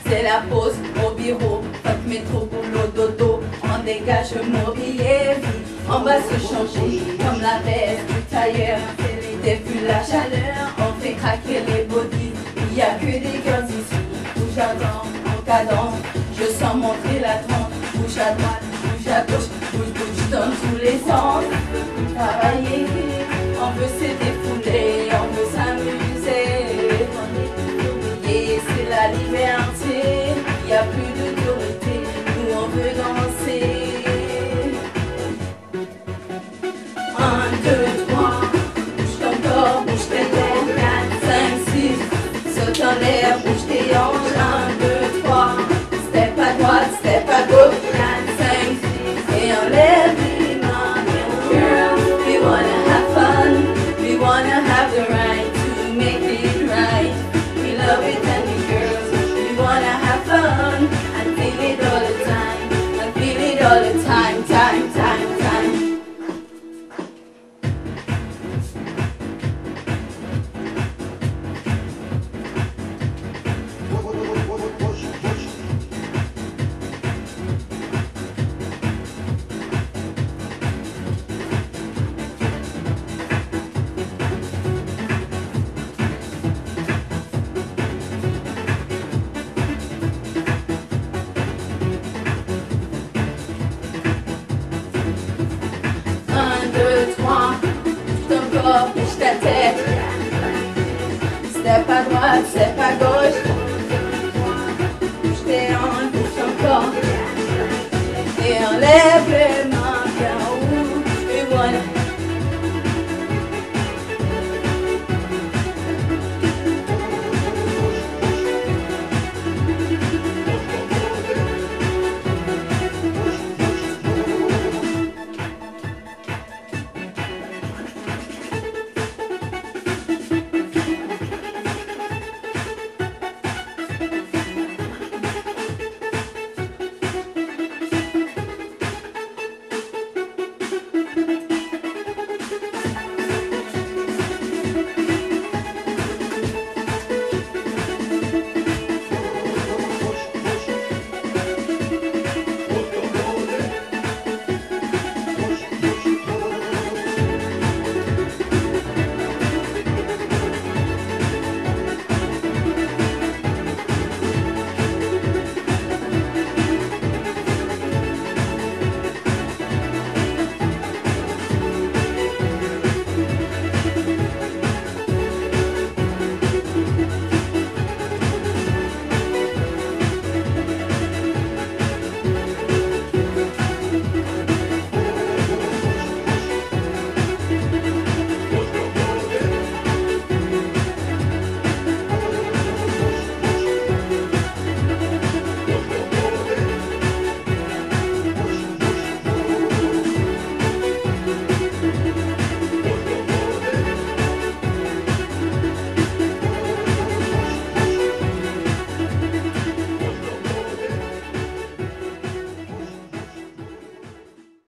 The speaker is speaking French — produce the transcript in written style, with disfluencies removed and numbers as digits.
c'est la pause au bureau. Pas de métro, boulot, dodo. On dégage mon billet, vie. On va se changer comme la veste du tailleur. Depuis la chaleur, on fait craquer les bodies. Il n'y a que des girls ici. Bouge à droite, en cadence. Je sens monter la trompe. Bouge à droite, bouge à gauche. Bouge, bouge dans tous les sens. Travailler, on veut se défouler, on veut s'amuser. Et c'est la liberté, il n'y a plus d'autorité. Nous on veut danser. 1, 2, 3, bouge ton corps, bouge tes lèvres. 4, 5, 6, saute en l'air, bouge tes hanches. 1, 2, 3, step à droite, step à gauche. 4, 5, 6, et on lève les mains. Girl, we wanna have fun, we wanna have the right to make it right. We love it and we girls, we wanna have fun and feel it all the time, and feel it all the time, time, time, time. Bouge ta tête, step à droite, step à gauche.